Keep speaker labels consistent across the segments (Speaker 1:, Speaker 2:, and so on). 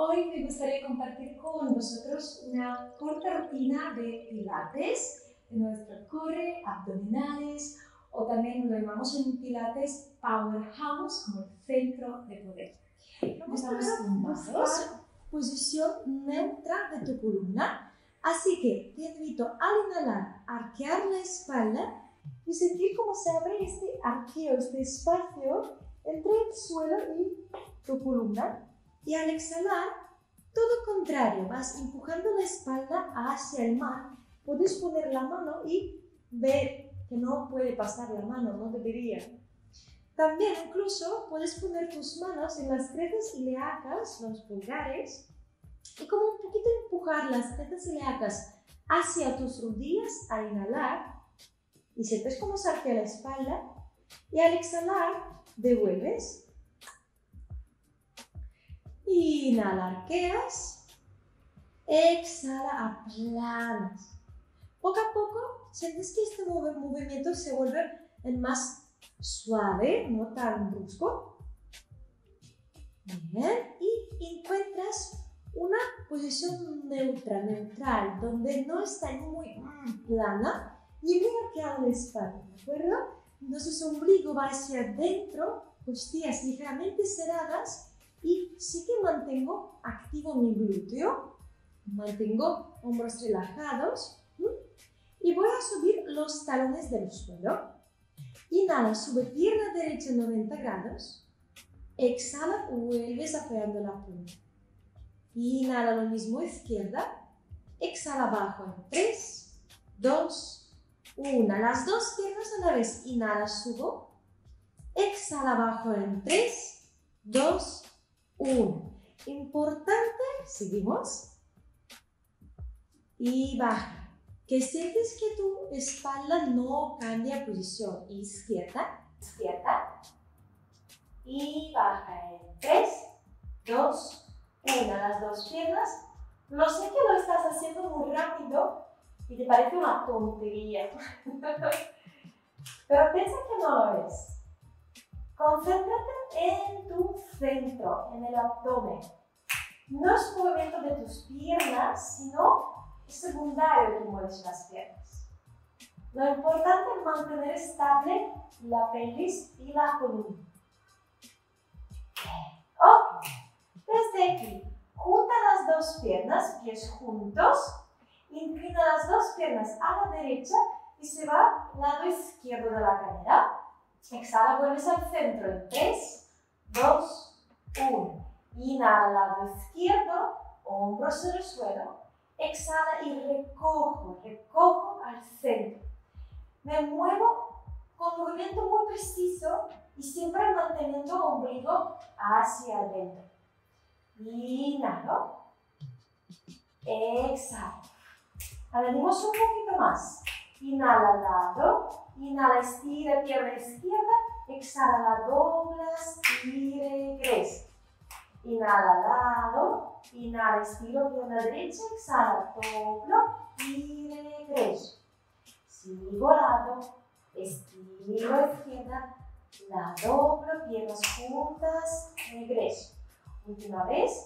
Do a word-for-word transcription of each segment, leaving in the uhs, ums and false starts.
Speaker 1: Hoy me gustaría compartir con vosotros una corta rutina de pilates, de nuestro core, abdominales, o también lo llamamos en pilates powerhouse, como el centro de poder. Estamos tumbados, posición neutra de tu columna, así que te invito al inhalar a arquear la espalda y sentir cómo se abre este arqueo, este espacio entre el suelo y tu columna. Y al exhalar, todo contrario, vas empujando la espalda hacia el mar. Puedes poner la mano y ver que no puede pasar la mano, no debería. También incluso puedes poner tus manos en las crecias ilíacas, los pulgares, y como un poquito empujar las crecias ilíacas hacia tus rodillas al inhalar, y sientes cómo se arquea la espalda, y al exhalar, devuelves. Inhala, arqueas, exhala, aplanas. Poco a poco sientes que este mov movimiento se vuelve más suave, no tan brusco. Bien, y encuentras una posición neutra, neutral, donde no está muy plana ni muy arqueada la espalda, ¿de acuerdo? Entonces el ombligo va hacia adentro, costillas ligeramente cerradas, y sí que mantengo activo mi glúteo, mantengo hombros relajados, ¿sí? Y voy a subir los talones del suelo. Inhala, sube pierna derecha noventa grados, exhala, vuelves apoyando la punta. Inhala, lo mismo izquierda, exhala, abajo en tres, dos, uno. Las dos piernas a la vez, inhala, subo, exhala, abajo en tres, dos, uno. Importante, seguimos. Y baja. Que sientes que tu espalda no cambia posición. Izquierda, izquierda. Y baja en tres, dos, uno. Las dos piernas. Lo sé que lo estás haciendo muy rápido y te parece una tontería. Pero piensa que no lo es. Concéntrate en tu centro, en el abdomen. No es movimiento de tus piernas, sino es secundario que mueves las piernas. Lo importante es mantener estable la pelvis y la columna. Ok. Desde aquí, junta las dos piernas, pies juntos. Inclina las dos piernas a la derecha y se va al lado izquierdo de la cadera. Exhala, vuelves al centro en tres, dos, uno. Inhala al lado izquierdo, hombros en el suelo. Exhala y recojo, recojo al centro. Me muevo con un movimiento muy preciso y siempre manteniendo ombligo hacia adentro. Inhalo. Exhala. Añadimos un poquito más. Inhala al lado. Inhala, estira pierna izquierda, exhala, la doblas y regresa. Inhala al lado, inhala, estiro pierna derecha, exhala, doblo y regreso. Sigo lado, estiro izquierda, la doblo, piernas juntas, regreso. Última vez,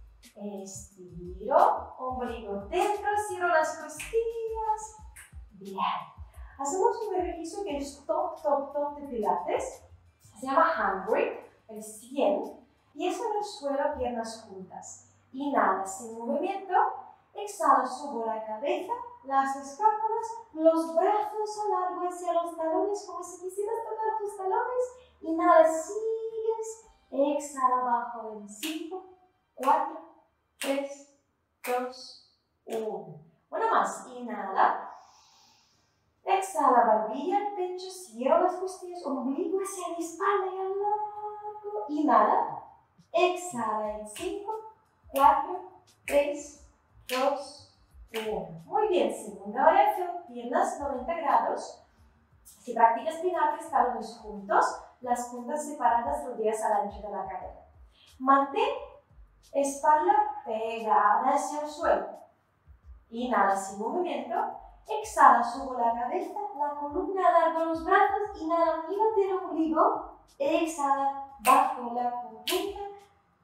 Speaker 1: estiro, ombligo dentro, cierro las costillas, bien. Hacemos un ejercicio que es top, top, top de pilates. Se llama hand grip, el cien. Y es en el suelo, piernas juntas. Inhala sin movimiento. Exhala, subo la cabeza, las escápulas, los brazos a largo hacia los talones, como si quisieras tocar tus talones. Inhala, sigues. Exhala, abajo en cinco, cuatro, tres, dos, uno. Una más. Inhala. Exhala, barbilla al pecho, cierro las costillas, ombligo hacia la espalda y al lado. Inhala. Exhala en cinco, cuatro, tres, dos, uno. Muy bien, segunda variación, piernas noventa grados. Si practicas pilates, talones juntos, las puntas separadas, rodillas al ancho de la cadera. Mantén espalda pegada hacia el suelo. Inhala sin movimiento. Exhala, subo la cabeza, la columna, alargo los brazos, inhala, mírate el ombligo, exhala, bajo la columna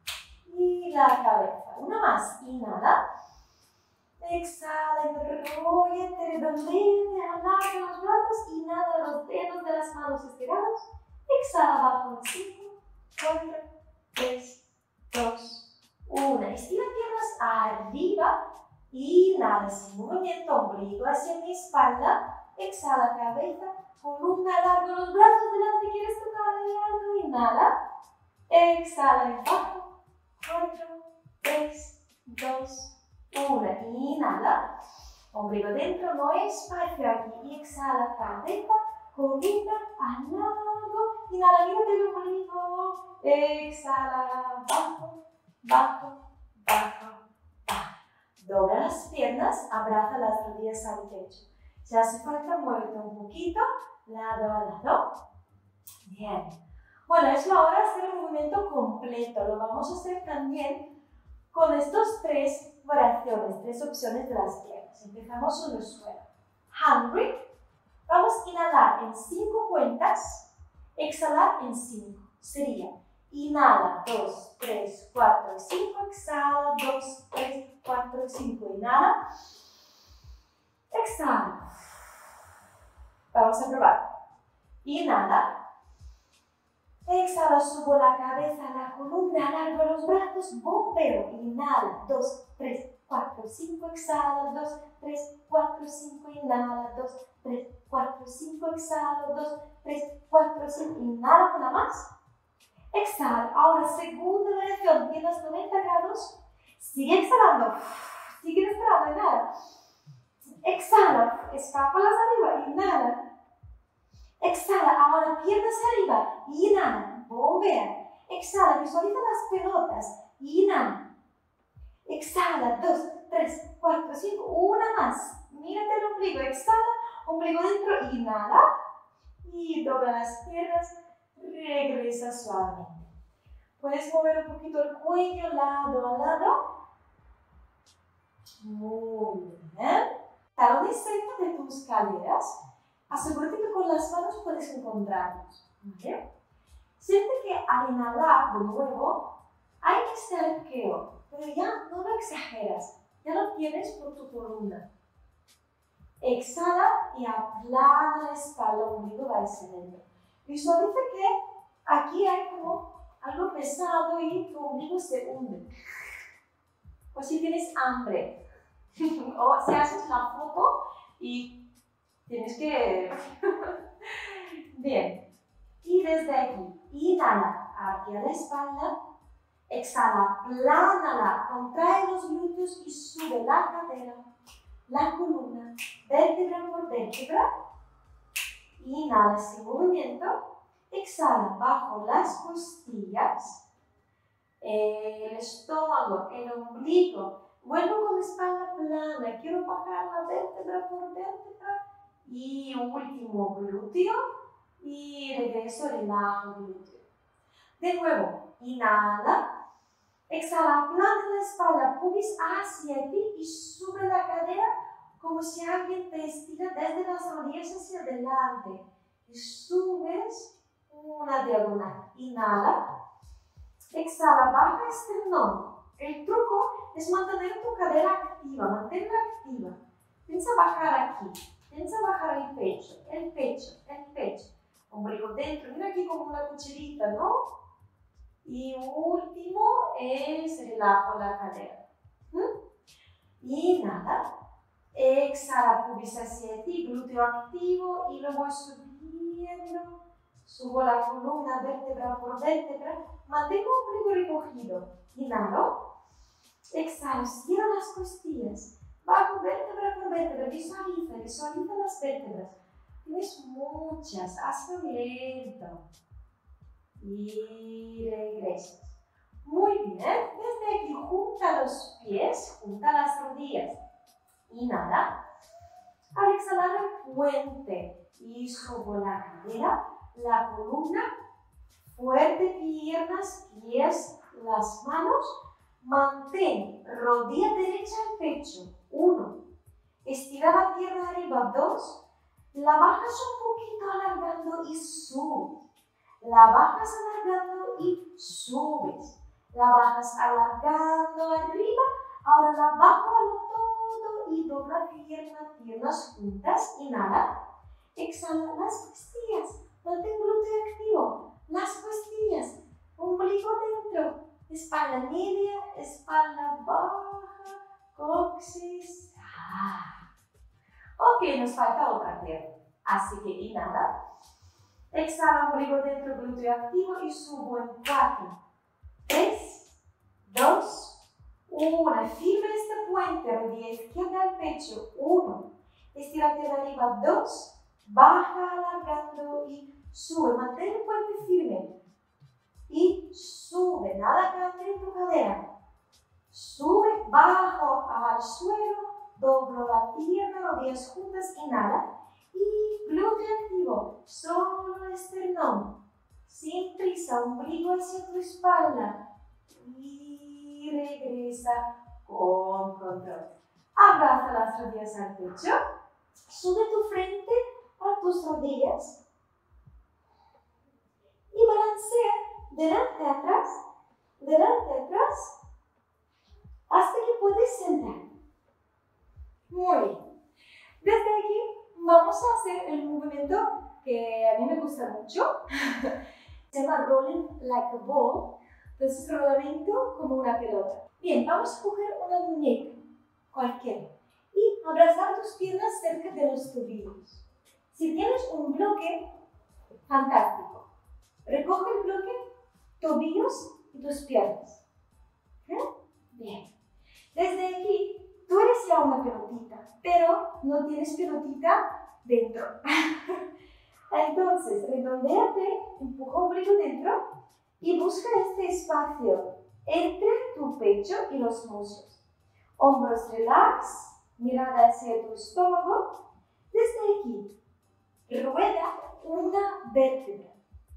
Speaker 1: y la cabeza. Una más, inhala. Exhala, enróllate, redondea, alarga los brazos, inhala los dedos de las manos estirados. Exhala, abajo en cinco, cuatro, tres, dos, uno. Estira piernas arriba. Inhala, sin movimiento, ombligo hacia mi espalda. Exhala, cabeza, columna, largo los brazos delante. ¿Quieres tocar ahí algo? Inhala. Exhala, abajo. cuatro, tres, dos, uno. Inhala. Ombligo dentro, no espacio aquí. Y exhala, cabeza, columna, al largo. Inhala, mírate el ombligo. Exhala, bajo, bajo, bajo. Dobla las piernas, abraza las rodillas al pecho. Si hace falta, muévete un poquito, lado a lado. Bien. Bueno, es la hora de hacer el movimiento completo. Lo vamos a hacer también con estas tres variaciones, tres opciones de las piernas. Empezamos en el suelo. Hand grip. Vamos a inhalar en cinco cuentas, exhalar en cinco. Sería inhala, dos, tres, cuatro, cinco, exhala, dos, tres, cuatro, cinco, inhala, exhala. Vamos a probar. Inhala, exhala, subo la cabeza, la columna, alargo los brazos, bombeo, inhala, dos, tres, cuatro, cinco, exhala, dos, tres, cuatro, cinco, inhala, dos, tres, cuatro, cinco, exhala, dos, tres, cuatro, cinco, inhala, una más. Exhala. Ahora, segunda variación, piernas noventa grados. Sigue exhalando. Sigue exhalando, inhala. Exhala. Escápulas arriba, inhala. Exhala. Ahora, piernas arriba, inhala. Bombea. Exhala. Visualiza las pelotas. Inhala. Exhala. Dos, tres, cuatro, cinco. Una más. Mírate el ombligo. Exhala. Ombligo dentro. Inhala. Y dobla las piernas. Regresa suavemente. Puedes mover un poquito el cuello lado a lado. Muy bien. Talón cerca de tus caderas. Asegúrate que con las manos puedes encontrarlos. ¿Vale? Siente que al inhalar de nuevo hay este arqueo, pero ya no lo exageras. Ya lo tienes por tu columna. Exhala y aplana la espalda, el ombligo va hacia adentro. Visualiza que aquí hay como algo pesado y tu ombligo se hunde. O si tienes hambre. O si haces la foto y tienes que... Bien. Y desde aquí, inhala hacia la espalda. Exhala, plánala, contrae los glúteos y sube la cadera, la columna, vértebra por vértebra. Inhala sin movimiento. Exhala bajo las costillas, el estómago, el ombligo. Vuelvo con la espalda plana. Quiero bajar la vértebra por vértebra. Y último glúteo. Y regreso, relajo glúteo. De nuevo, inhala. Exhala, plana la espalda, pubis hacia ti y sube la cadera como si alguien te estira desde las rodillas hacia adelante. Y subes una diagonal. Inhala. Exhala, baja esternón. El truco es mantener tu cadera activa, mantenerla activa. Piensa bajar aquí. Piensa bajar el pecho, el pecho, el pecho. Ombligo dentro. Mira aquí como una cucharita, ¿no? Y último es relajo la cadera. ¿Mm? Inhala. Exhala, pubis hacia ti, glúteo activo y lo voy subiendo. Subo la columna vértebra por vértebra. Mantengo el ombligo recogido. Inhalo. Exhalo, cierro las costillas. Bajo vértebra por vértebra. Visualiza, visualiza las vértebras. Tienes muchas. Hazlo lento. Y regresas. Muy bien. Desde aquí, junta los pies, junta las rodillas. Inhala. Al exhalar el puente y subo la cadera, la columna, fuerte piernas, pies, las manos. Mantén rodilla derecha al pecho. Uno. Estira la pierna arriba. Dos. La bajas un poquito alargando y subes. La bajas alargando y subes. La bajas alargando arriba. Ahora la bajo a lo todo y dobla pierna, piernas juntas. Inhala. Exhala las costillas. Mantén glúteo activo. Las costillas. Ombligo dentro. Espalda media, espalda baja. Coxis. Ah. Ok, nos falta otra pierna. Así que inhala. Exhala, ombligo dentro, glúteo activo y subo en cuatro, tres, dos, uno. Firme este puente, rodilla izquierda al pecho, uno. Estírate de arriba, dos. Baja alargando y sube. Mantén el puente firme. Y sube, nada cambia en tu cadera. Sube, bajo al suelo, doblo la pierna, rodillas juntas, inhala. Y glúteo activo, solo esternón, sin prisa, ombligo hacia tu espalda y regresa con control. Abraza las rodillas al pecho, sube tu frente a tus rodillas y balancea delante atrás, delante atrás, hasta que puedes sentar. Muy bien. Desde aquí vamos a hacer el movimiento que a mí me gusta mucho. Se llama Rolling Like a Ball. Entonces, rodamiento como una pelota. Bien, vamos a coger una muñeca, cualquiera, y abrazar tus piernas cerca de los tobillos. Si tienes un bloque, fantástico. Recoge el bloque, tobillos y tus piernas. ¿Eh? Bien. Desde aquí, tú eres ya una pelotita, pero no tienes pelotita dentro. Entonces, redondéate, empuja ombligo dentro y busca este espacio entre tu pecho y los muslos. Hombros relax, mirada hacia tu estómago. Desde aquí, rueda una vértebra.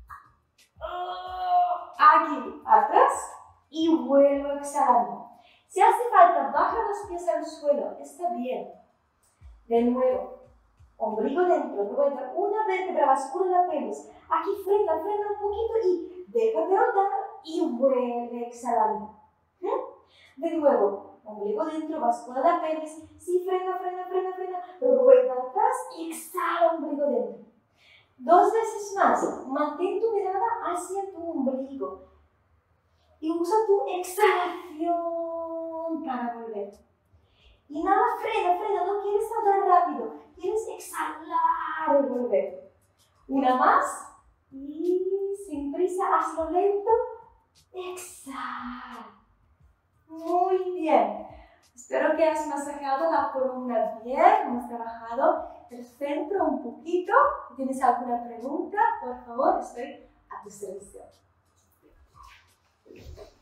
Speaker 1: Aquí, atrás y vuelvo exhalando. Si hace falta, baja los pies al suelo, está bien. De nuevo, ombligo dentro, rueda una vértebra, bascula la pelvis. Aquí frena, frena un poquito y déjate rodar y vuelve exhalando. ¿Mm? De nuevo, ombligo dentro, bascula la pelvis. Sí, frena, frena, frena, frena, rueda atrás y exhala ombligo dentro. Dos veces más, mantén tu mirada hacia tu ombligo. Y usa tu exhalación para volver. Inhala, frena, frena, no quieres andar rápido, quieres exhalar y volver. Una más, y sin prisa, hazlo lento, exhala. Muy bien. Espero que hayas masajado la columna bien, hemos trabajado el centro un poquito. Si tienes alguna pregunta, por favor, estoy a tu servicio. Thank you.